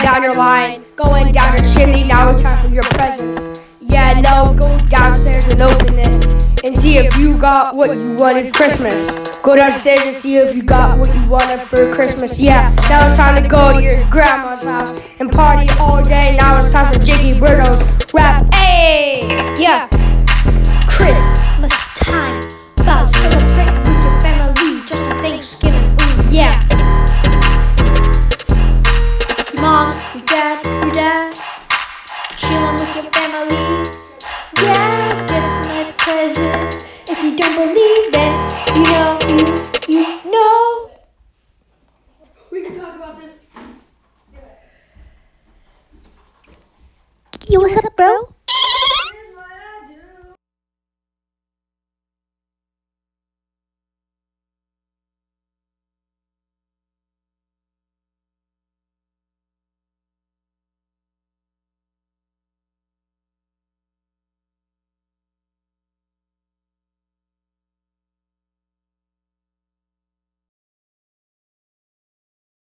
going down your line, going down your chimney. Now it's time for your presents. Yeah, no, go downstairs and open it and see if you got what you wanted for Christmas. Go downstairs and see if you got what you wanted for Christmas. Yeah, now it's time to go to your grandma's house and party all day. Now it's time for JakeebWeirdo's rap. Hey, yeah. Christmas time, about to celebrate with your family, just a Thanksgiving. Ooh, yeah. Your mom, your dad, chillin' with your family. Yeah, get some nice presents. If you don't believe, then you know. We can talk about this. Yo, what's up, bro?